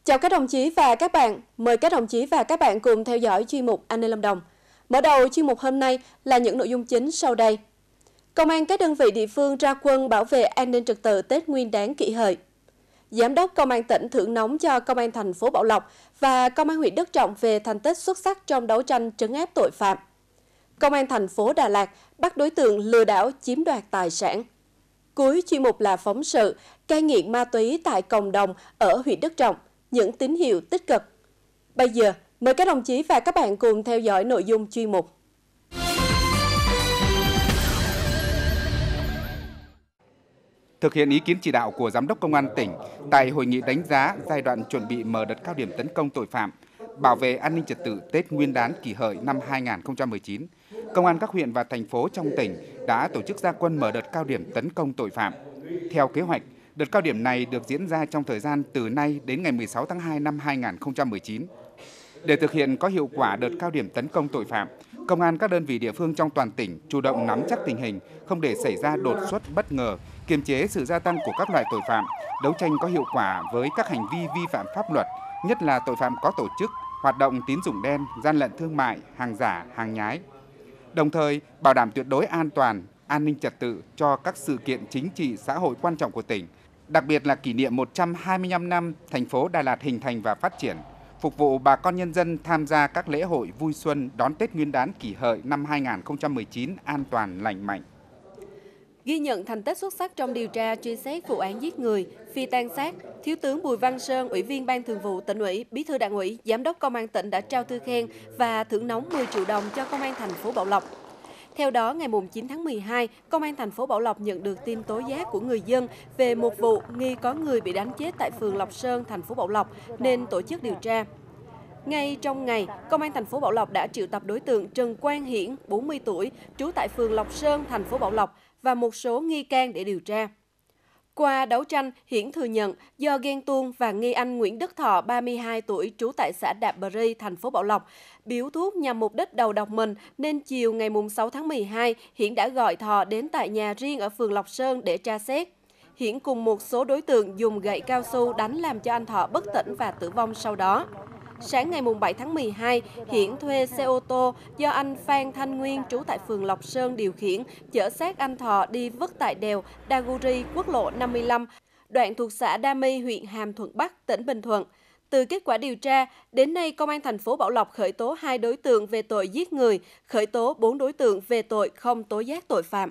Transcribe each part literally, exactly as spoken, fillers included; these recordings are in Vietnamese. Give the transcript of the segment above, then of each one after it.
Chào các đồng chí và các bạn, mời các đồng chí và các bạn cùng theo dõi chuyên mục An ninh Lâm Đồng. Mở đầu chuyên mục hôm nay là những nội dung chính sau đây. Công an các đơn vị địa phương ra quân bảo vệ an ninh trật tự Tết Nguyên đán Kỷ Hợi. Giám đốc Công an tỉnh thưởng nóng cho Công an thành phố Bảo Lộc và Công an huyện Đức Trọng về thành tích xuất sắc trong đấu tranh trấn áp tội phạm. Công an thành phố Đà Lạt bắt đối tượng lừa đảo chiếm đoạt tài sản. Cuối chuyên mục là phóng sự cai nghiện ma túy tại cộng đồng ở huyện Đức Trọng, những tín hiệu tích cực. Bây giờ, mời các đồng chí và các bạn cùng theo dõi nội dung chuyên mục. Thực hiện ý kiến chỉ đạo của Giám đốc Công an tỉnh tại hội nghị đánh giá giai đoạn chuẩn bị mở đợt cao điểm tấn công tội phạm, bảo vệ an ninh trật tự Tết Nguyên đán Kỷ Hợi năm hai nghìn không trăm mười chín, Công an các huyện và thành phố trong tỉnh đã tổ chức ra quân mở đợt cao điểm tấn công tội phạm. Theo kế hoạch, đợt cao điểm này được diễn ra trong thời gian từ nay đến ngày mười sáu tháng hai năm hai nghìn không trăm mười chín. Để thực hiện có hiệu quả đợt cao điểm tấn công tội phạm, Công an các đơn vị địa phương trong toàn tỉnh chủ động nắm chắc tình hình, không để xảy ra đột xuất bất ngờ, kiềm chế sự gia tăng của các loại tội phạm, đấu tranh có hiệu quả với các hành vi vi phạm pháp luật, nhất là tội phạm có tổ chức, hoạt động tín dụng đen, gian lận thương mại, hàng giả, hàng nhái. Đồng thời, bảo đảm tuyệt đối an toàn, an ninh trật tự cho các sự kiện chính trị xã hội quan trọng của tỉnh, đặc biệt là kỷ niệm một trăm hai mươi lăm năm thành phố Đà Lạt hình thành và phát triển, phục vụ bà con nhân dân tham gia các lễ hội vui xuân đón Tết Nguyên đán Kỷ Hợi năm hai nghìn không trăm mười chín an toàn lành mạnh. Ghi nhận thành tích xuất sắc trong điều tra truy xét vụ án giết người, phi tang xác, Thiếu tướng Bùi Văn Sơn, Ủy viên Ban Thường vụ Tỉnh ủy, Bí thư Đảng ủy, Giám đốc Công an tỉnh đã trao thư khen và thưởng nóng mười triệu đồng cho Công an thành phố Bảo Lộc. Theo đó, ngày chín tháng mười hai, Công an thành phố Bảo Lộc nhận được tin tố giác của người dân về một vụ nghi có người bị đánh chết tại phường Lộc Sơn, thành phố Bảo Lộc nên tổ chức điều tra. Ngay trong ngày, Công an thành phố Bảo Lộc đã triệu tập đối tượng Trần Quang Hiển, bốn mươi tuổi, trú tại phường Lộc Sơn, thành phố Bảo Lộc và một số nghi can để điều tra. Qua đấu tranh, Hiển thừa nhận do ghen tuông và nghi anh Nguyễn Đức Thọ, ba mươi hai tuổi, trú tại xã Đạp Bờ Ri, thành phố Bảo Lộc, biếu thuốc nhằm mục đích đầu độc mình, nên chiều ngày sáu tháng mười hai, Hiển đã gọi Thọ đến tại nhà riêng ở phường Lộc Sơn để tra xét. Hiển cùng một số đối tượng dùng gậy cao su đánh làm cho anh Thọ bất tỉnh và tử vong sau đó. Sáng ngày bảy tháng mười hai, Hiển thuê xe ô tô do anh Phan Thanh Nguyên trú tại phường Lộc Sơn điều khiển, chở xác anh Thọ đi vứt tại đèo Đaguri, quốc lộ năm mươi lăm, đoạn thuộc xã Đa My, huyện Hàm Thuận Bắc, tỉnh Bình Thuận. Từ kết quả điều tra, đến nay Công an thành phố Bảo Lộc khởi tố hai đối tượng về tội giết người, khởi tố bốn đối tượng về tội không tố giác tội phạm.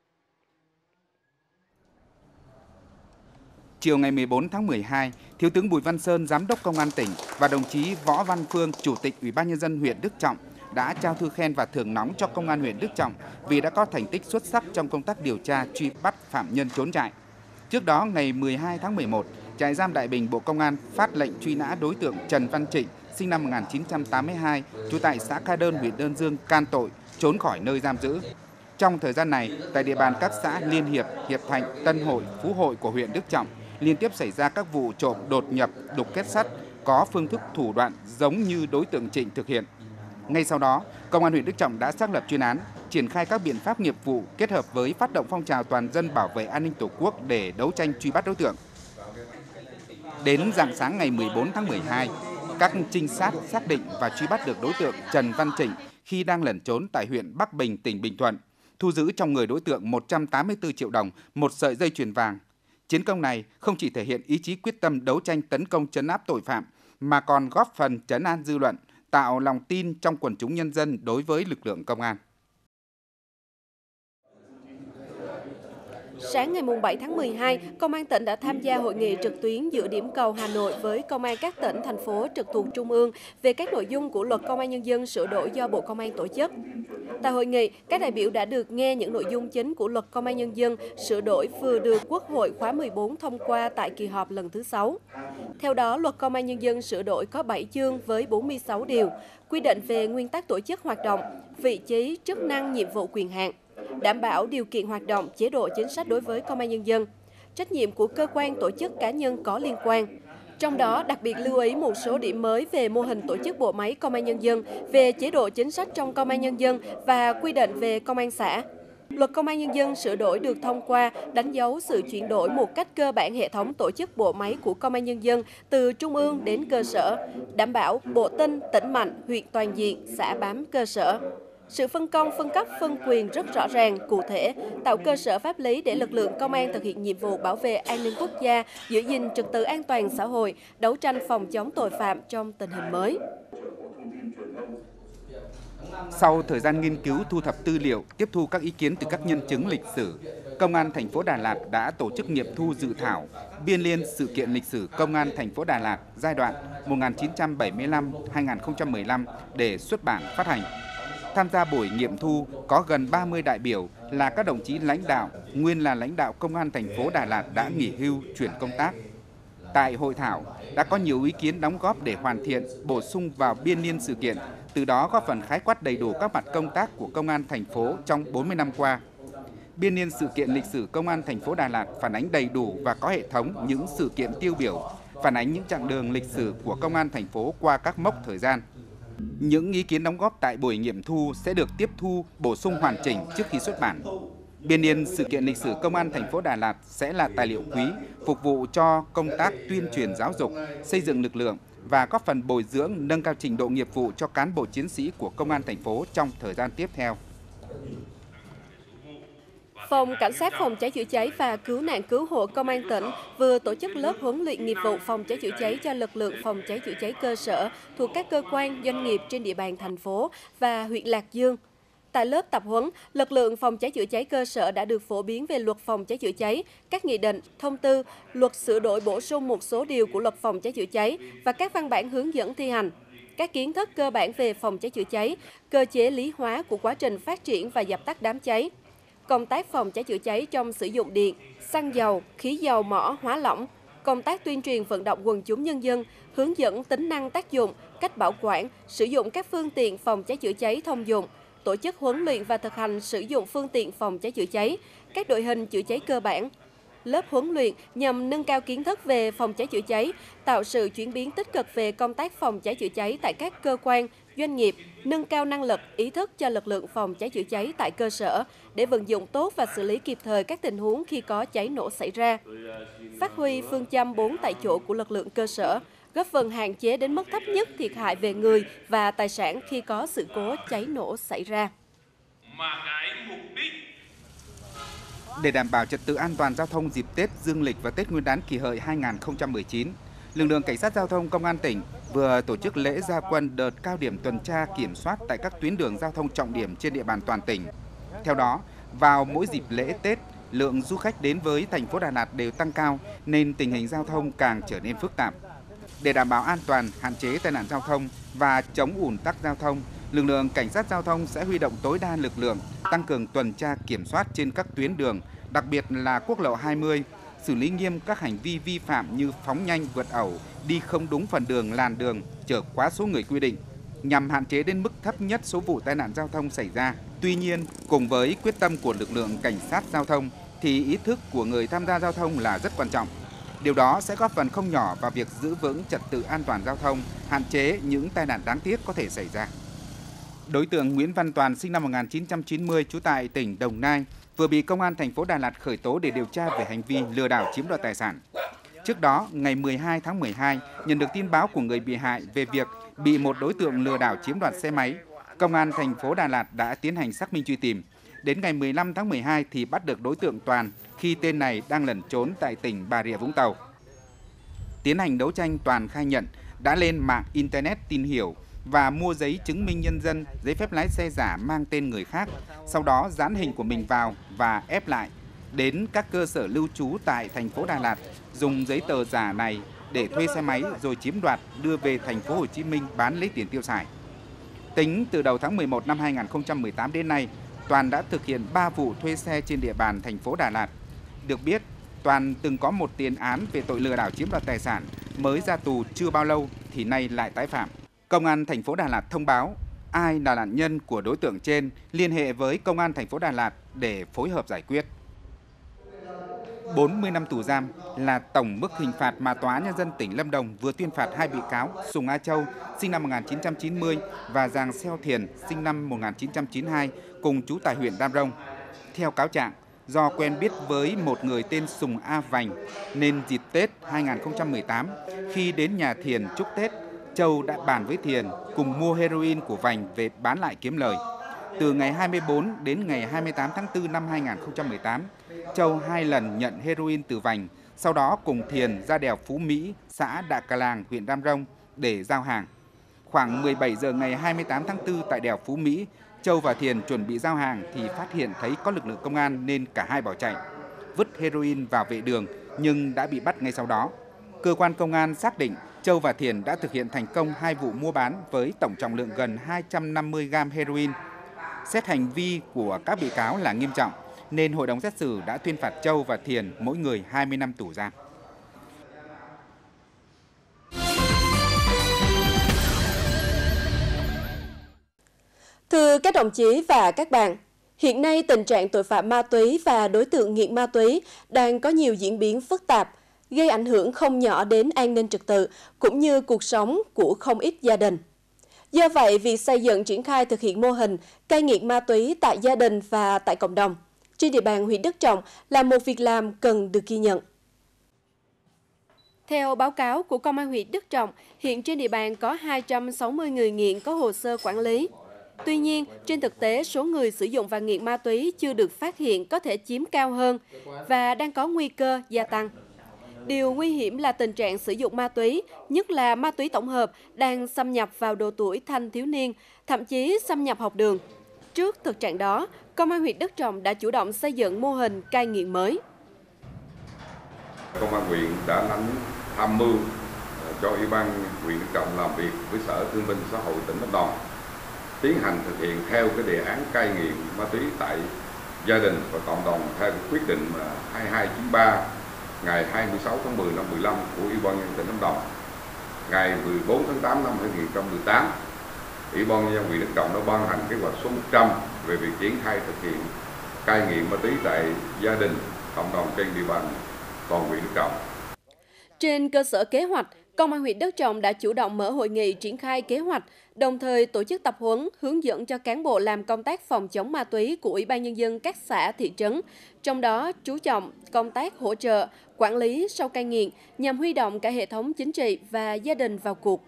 Chiều ngày mười bốn tháng mười hai, Thiếu tướng Bùi Văn Sơn, Giám đốc Công an tỉnh và đồng chí Võ Văn Phương, Chủ tịch Ủy ban nhân dân huyện Đức Trọng đã trao thư khen và thưởng nóng cho Công an huyện Đức Trọng vì đã có thành tích xuất sắc trong công tác điều tra truy bắt phạm nhân trốn trại. Trước đó, ngày mười hai tháng mười một, Trại giam Đại Bình, Bộ Công an phát lệnh truy nã đối tượng Trần Văn Trịnh, sinh năm một nghìn chín trăm tám mươi hai, trú tại xã Ca Đơn, huyện Đơn Dương, can tội trốn khỏi nơi giam giữ. Trong thời gian này, tại địa bàn các xã Liên Hiệp, Hiệp Thạnh, Tân Hội, Phú Hội của huyện Đức Trọng liên tiếp xảy ra các vụ trộm đột nhập, đục kết sắt có phương thức thủ đoạn giống như đối tượng Trịnh thực hiện. Ngay sau đó, Công an huyện Đức Trọng đã xác lập chuyên án, triển khai các biện pháp nghiệp vụ kết hợp với phát động phong trào toàn dân bảo vệ an ninh Tổ quốc để đấu tranh truy bắt đối tượng. Đến rạng sáng ngày mười bốn tháng mười hai, các trinh sát xác định và truy bắt được đối tượng Trần Văn Trịnh khi đang lẩn trốn tại huyện Bắc Bình, tỉnh Bình Thuận, thu giữ trong người đối tượng một trăm tám mươi tư triệu đồng, một sợi dây chuyền vàng. Chiến công này không chỉ thể hiện ý chí quyết tâm đấu tranh tấn công trấn áp tội phạm, mà còn góp phần trấn an dư luận, tạo lòng tin trong quần chúng nhân dân đối với lực lượng công an. Sáng ngày bảy tháng mười hai, Công an tỉnh đã tham gia hội nghị trực tuyến giữa điểm cầu Hà Nội với Công an các tỉnh, thành phố trực thuộc Trung ương về các nội dung của Luật Công an Nhân dân sửa đổi do Bộ Công an tổ chức. Tại hội nghị, các đại biểu đã được nghe những nội dung chính của Luật Công an Nhân dân sửa đổi vừa được Quốc hội khóa mười bốn thông qua tại kỳ họp lần thứ sáu. Theo đó, Luật Công an Nhân dân sửa đổi có bảy chương với bốn mươi sáu điều, quy định về nguyên tắc tổ chức hoạt động, vị trí, chức năng, nhiệm vụ, quyền hạn, đảm bảo điều kiện hoạt động, chế độ chính sách đối với Công an Nhân dân, trách nhiệm của cơ quan tổ chức cá nhân có liên quan. Trong đó, đặc biệt lưu ý một số điểm mới về mô hình tổ chức bộ máy Công an Nhân dân, về chế độ chính sách trong Công an Nhân dân và quy định về Công an xã. Luật Công an Nhân dân sửa đổi được thông qua, đánh dấu sự chuyển đổi một cách cơ bản hệ thống tổ chức bộ máy của Công an Nhân dân từ trung ương đến cơ sở, đảm bảo bộ tinh, tỉnh mạnh, huyện toàn diện, xã bám cơ sở. Sự phân công, phân cấp, phân quyền rất rõ ràng, cụ thể, tạo cơ sở pháp lý để lực lượng công an thực hiện nhiệm vụ bảo vệ an ninh quốc gia, giữ gìn trật tự an toàn xã hội, đấu tranh phòng chống tội phạm trong tình hình mới. Sau thời gian nghiên cứu, thu thập tư liệu, tiếp thu các ý kiến từ các nhân chứng lịch sử, Công an thành phố Đà Lạt đã tổ chức nghiệm thu dự thảo biên niên sự kiện lịch sử Công an thành phố Đà Lạt giai đoạn một nghìn chín trăm bảy mươi lăm đến hai nghìn không trăm mười lăm để xuất bản phát hành. Tham gia buổi nghiệm thu có gần ba mươi đại biểu là các đồng chí lãnh đạo, nguyên là lãnh đạo Công an thành phố Đà Lạt đã nghỉ hưu chuyển công tác. Tại hội thảo đã có nhiều ý kiến đóng góp để hoàn thiện, bổ sung vào biên niên sự kiện, từ đó góp phần khái quát đầy đủ các mặt công tác của Công an thành phố trong bốn mươi năm qua. Biên niên sự kiện lịch sử Công an thành phố Đà Lạt phản ánh đầy đủ và có hệ thống những sự kiện tiêu biểu, phản ánh những chặng đường lịch sử của Công an thành phố qua các mốc thời gian. Những ý kiến đóng góp tại buổi nghiệm thu sẽ được tiếp thu, bổ sung hoàn chỉnh trước khi xuất bản. Biên niên sự kiện lịch sử Công an thành phố Đà Lạt sẽ là tài liệu quý phục vụ cho công tác tuyên truyền giáo dục, xây dựng lực lượng và góp phần bồi dưỡng, nâng cao trình độ nghiệp vụ cho cán bộ chiến sĩ của Công an thành phố trong thời gian tiếp theo. Phòng Cảnh sát phòng cháy chữa cháy và cứu nạn cứu hộ Công an tỉnh vừa tổ chức lớp huấn luyện nghiệp vụ phòng cháy chữa cháy cho lực lượng phòng cháy chữa cháy cơ sở thuộc các cơ quan, doanh nghiệp trên địa bàn thành phố và huyện Lạc Dương. Tại lớp tập huấn, lực lượng phòng cháy chữa cháy cơ sở đã được phổ biến về luật phòng cháy chữa cháy, các nghị định, thông tư, luật sửa đổi bổ sung một số điều của luật phòng cháy chữa cháy và các văn bản hướng dẫn thi hành. Các kiến thức cơ bản về phòng cháy chữa cháy, cơ chế lý hóa của quá trình phát triển và dập tắt đám cháy, công tác phòng cháy chữa cháy trong sử dụng điện, xăng dầu, khí dầu mỏ, hóa lỏng, công tác tuyên truyền vận động quần chúng nhân dân, hướng dẫn tính năng tác dụng, cách bảo quản, sử dụng các phương tiện phòng cháy chữa cháy thông dụng, tổ chức huấn luyện và thực hành sử dụng phương tiện phòng cháy chữa cháy, các đội hình chữa cháy cơ bản. Lớp huấn luyện nhằm nâng cao kiến thức về phòng cháy chữa cháy, tạo sự chuyển biến tích cực về công tác phòng cháy chữa cháy tại các cơ quan, doanh nghiệp, nâng cao năng lực, ý thức cho lực lượng phòng cháy chữa cháy tại cơ sở để vận dụng tốt và xử lý kịp thời các tình huống khi có cháy nổ xảy ra. Phát huy phương châm bốn tại chỗ của lực lượng cơ sở, góp phần hạn chế đến mức thấp nhất thiệt hại về người và tài sản khi có sự cố cháy nổ xảy ra. Để đảm bảo trật tự an toàn giao thông dịp Tết Dương lịch và Tết Nguyên đán Kỷ Hợi hai nghìn không trăm mười chín, lực lượng Cảnh sát Giao thông Công an tỉnh vừa tổ chức lễ ra quân đợt cao điểm tuần tra kiểm soát tại các tuyến đường giao thông trọng điểm trên địa bàn toàn tỉnh. Theo đó, vào mỗi dịp lễ Tết, lượng du khách đến với thành phố Đà Lạt đều tăng cao nên tình hình giao thông càng trở nên phức tạp. Để đảm bảo an toàn, hạn chế tai nạn giao thông và chống ùn tắc giao thông, lực lượng Cảnh sát Giao thông sẽ huy động tối đa lực lượng, tăng cường tuần tra kiểm soát trên các tuyến đường, đặc biệt là quốc lộ hai mươi, xử lý nghiêm các hành vi vi phạm như phóng nhanh vượt ẩu, đi không đúng phần đường làn đường, chở quá số người quy định, nhằm hạn chế đến mức thấp nhất số vụ tai nạn giao thông xảy ra. Tuy nhiên, cùng với quyết tâm của lực lượng Cảnh sát Giao thông, thì ý thức của người tham gia giao thông là rất quan trọng. Điều đó sẽ góp phần không nhỏ vào việc giữ vững trật tự an toàn giao thông, hạn chế những tai nạn đáng tiếc có thể xảy ra. Đối tượng Nguyễn Văn Toàn sinh năm một nghìn chín trăm chín mươi, trú tại tỉnh Đồng Nai, vừa bị Công an thành phố Đà Lạt khởi tố để điều tra về hành vi lừa đảo chiếm đoạt tài sản. Trước đó, ngày mười hai tháng mười hai, nhận được tin báo của người bị hại về việc bị một đối tượng lừa đảo chiếm đoạt xe máy, Công an thành phố Đà Lạt đã tiến hành xác minh truy tìm. Đến ngày mười lăm tháng mười hai thì bắt được đối tượng Toàn khi tên này đang lẩn trốn tại tỉnh Bà Rịa Vũng Tàu. Tiến hành đấu tranh, Toàn khai nhận đã lên mạng Internet tìm hiểu và mua giấy chứng minh nhân dân, giấy phép lái xe giả mang tên người khác, sau đó dán hình của mình vào và ép lại. Đến các cơ sở lưu trú tại thành phố Đà Lạt, dùng giấy tờ giả này để thuê xe máy rồi chiếm đoạt đưa về thành phố Hồ Chí Minh bán lấy tiền tiêu xài. Tính từ đầu tháng mười một năm hai nghìn không trăm mười tám đến nay, Toàn đã thực hiện ba vụ thuê xe trên địa bàn thành phố Đà Lạt. Được biết, Toàn từng có một tiền án về tội lừa đảo chiếm đoạt tài sản, mới ra tù chưa bao lâu thì nay lại tái phạm. Công an thành phố Đà Lạt thông báo ai là nạn nhân của đối tượng trên liên hệ với Công an thành phố Đà Lạt để phối hợp giải quyết. bốn mươi năm tù giam là tổng mức hình phạt mà Tòa án Nhân dân tỉnh Lâm Đồng vừa tuyên phạt hai bị cáo Sùng A Châu, sinh năm một nghìn chín trăm chín mươi và Giàng Xeo Thiền, sinh năm một nghìn chín trăm chín mươi hai, cùng trú tại huyện Đam Rông. Theo cáo trạng, do quen biết với một người tên Sùng A Vành nên dịp Tết hai nghìn không trăm mười tám, khi đến nhà Thiền chúc Tết, Châu đã bàn với Thiền cùng mua heroin của Vành về bán lại kiếm lời. Từ ngày hai mươi tư đến ngày hai mươi tám tháng tư năm hai nghìn không trăm mười tám, Châu hai lần nhận heroin từ Vành, sau đó cùng Thiền ra đèo Phú Mỹ, xã Đạ Cà Làng, huyện Đam Rông để giao hàng. Khoảng mười bảy giờ ngày hai mươi tám tháng tư tại đèo Phú Mỹ, Châu và Thiền chuẩn bị giao hàng thì phát hiện thấy có lực lượng công an nên cả hai bỏ chạy, vứt heroin vào vệ đường nhưng đã bị bắt ngay sau đó. Cơ quan công an xác định Châu và Thiền đã thực hiện thành công hai vụ mua bán với tổng trọng lượng gần hai trăm năm mươi gam heroin. Xét hành vi của các bị cáo là nghiêm trọng nên hội đồng xét xử đã tuyên phạt Châu và Thiền mỗi người hai mươi năm tù giam. Thưa các đồng chí và các bạn, hiện nay tình trạng tội phạm ma túy và đối tượng nghiện ma túy đang có nhiều diễn biến phức tạp, gây ảnh hưởng không nhỏ đến an ninh trật tự cũng như cuộc sống của không ít gia đình. Do vậy, việc xây dựng triển khai thực hiện mô hình cai nghiện ma túy tại gia đình và tại cộng đồng trên địa bàn huyện Đức Trọng là một việc làm cần được ghi nhận. Theo báo cáo của Công an huyện Đức Trọng, hiện trên địa bàn có hai trăm sáu mươi người nghiện có hồ sơ quản lý. Tuy nhiên, trên thực tế, số người sử dụng và nghiện ma túy chưa được phát hiện có thể chiếm cao hơn và đang có nguy cơ gia tăng. Điều nguy hiểm là tình trạng sử dụng ma túy, nhất là ma túy tổng hợp, đang xâm nhập vào độ tuổi thanh thiếu niên, thậm chí xâm nhập học đường. Trước thực trạng đó, Công an huyện Đức Trọng đã chủ động xây dựng mô hình cai nghiện mới. Công an huyện đã nắm tham mưu cho Ủy ban huyện Đức Trọng làm việc với Sở Thương binh Xã hội tỉnh Lâm Đồng, tiến hành thực hiện theo cái đề án cai nghiện ma túy tại gia đình và cộng đồng theo quyết định hai hai chín ba ngày hai mươi sáu tháng mười năm mười lăm của Ủy ban nhân dân tỉnh Lâm Đồng. Ngày mười bốn tháng tám năm hai nghìn không trăm mười tám, Ủy ban nhân dân huyện Đức Trọng đã ban hành kế hoạch số một trăm về việc triển khai thực hiện cai nghiện ma túy tại gia đình, cộng đồng trên địa bàn toàn huyện Đức Trọng. Trên cơ sở kế hoạch, Công an huyện Đức Trọng đã chủ động mở hội nghị triển khai kế hoạch, đồng thời tổ chức tập huấn, hướng dẫn cho cán bộ làm công tác phòng chống ma túy của Ủy ban nhân dân các xã, thị trấn, trong đó chú trọng công tác hỗ trợ, quản lý sau cai nghiện nhằm huy động cả hệ thống chính trị và gia đình vào cuộc.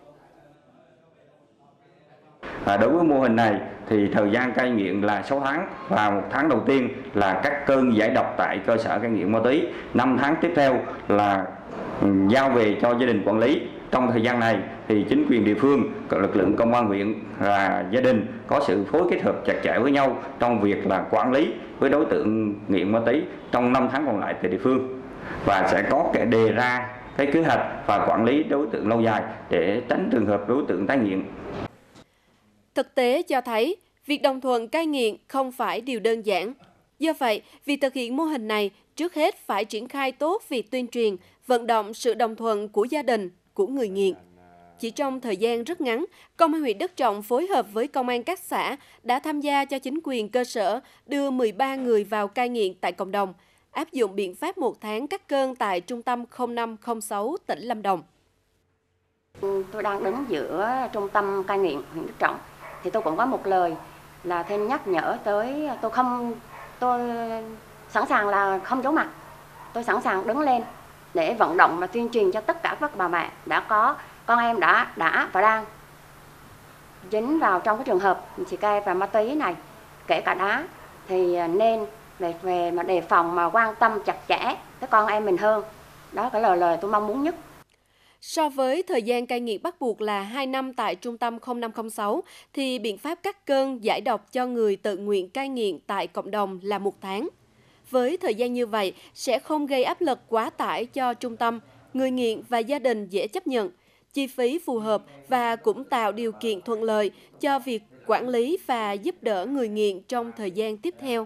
À, đối với mô hình này thì thời gian cai nghiện là sáu tháng và một tháng đầu tiên là các cơn giải độc tại cơ sở cai nghiện ma túy, năm tháng tiếp theo là giao về cho gia đình quản lý. Trong thời gian này thì chính quyền địa phương, lực lượng công an huyện và gia đình có sự phối kết hợp chặt chẽ với nhau trong việc là quản lý với đối tượng nghiện ma túy trong năm tháng còn lại tại địa phương, và sẽ có cái đề ra cái kế hoạch và quản lý đối tượng lâu dài để tránh trường hợp đối tượng tái nghiện. Thực tế cho thấy, việc đồng thuận cai nghiện không phải điều đơn giản. Do vậy, việc thực hiện mô hình này trước hết phải triển khai tốt việc tuyên truyền, vận động sự đồng thuận của gia đình, của người nghiện. Chỉ trong thời gian rất ngắn, Công an huyện Đức Trọng phối hợp với công an các xã đã tham gia cho chính quyền cơ sở đưa mười ba người vào cai nghiện tại cộng đồng, áp dụng biện pháp một tháng cắt cơn tại trung tâm không năm không sáu tỉnh Lâm Đồng. Tôi đang đứng giữa trung tâm cai nghiện huyện Đức Trọng, thì tôi cũng có một lời là thêm nhắc nhở tới tôi không tôi sẵn sàng là không giấu mặt, tôi sẵn sàng đứng lên để vận động và tuyên truyền cho tất cả các bà mẹ đã có con em đã đã và đang dính vào trong cái trường hợp xì ke và ma túy này, kể cả đá, thì nên về về mà đề phòng mà quan tâm chặt chẽ tới con em mình hơn. Đó cái lời lời tôi mong muốn nhất. So với thời gian cai nghiện bắt buộc là hai năm tại trung tâm không năm không sáu, thì biện pháp cắt cơn giải độc cho người tự nguyện cai nghiện tại cộng đồng là một tháng. Với thời gian như vậy, sẽ không gây áp lực quá tải cho trung tâm, người nghiện và gia đình dễ chấp nhận, chi phí phù hợp và cũng tạo điều kiện thuận lợi cho việc quản lý và giúp đỡ người nghiện trong thời gian tiếp theo.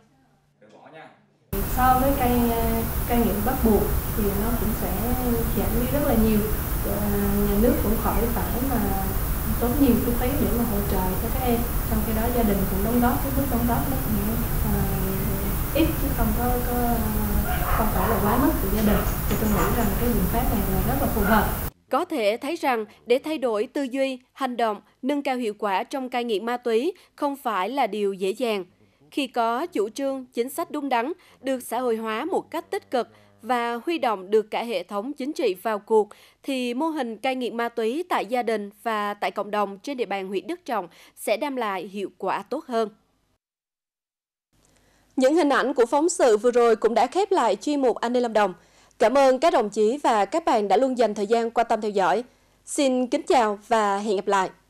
So với cai, cai nghiện bắt buộc thì nó cũng sẽ giảm đi rất là nhiều. Nhà nước cũng khỏi phải mà tốn nhiều kinh phí để mà hỗ trợ cho các em. Trong khi đó gia đình cũng đóng góp, cái mức đóng góp nó cũng à, ít chứ không có, có không phải là quá mức của gia đình. Thì tôi nghĩ rằng cái biện pháp này là rất là phù hợp. Có thể thấy rằng để thay đổi tư duy, hành động, nâng cao hiệu quả trong cai nghiện ma túy không phải là điều dễ dàng. Khi có chủ trương, chính sách đúng đắn, được xã hội hóa một cách tích cực và huy động được cả hệ thống chính trị vào cuộc, thì mô hình cai nghiện ma túy tại gia đình và tại cộng đồng trên địa bàn huyện Đức Trọng sẽ đem lại hiệu quả tốt hơn. Những hình ảnh của phóng sự vừa rồi cũng đã khép lại chuyên mục An ninh Lâm Đồng. Cảm ơn các đồng chí và các bạn đã luôn dành thời gian quan tâm theo dõi. Xin kính chào và hẹn gặp lại.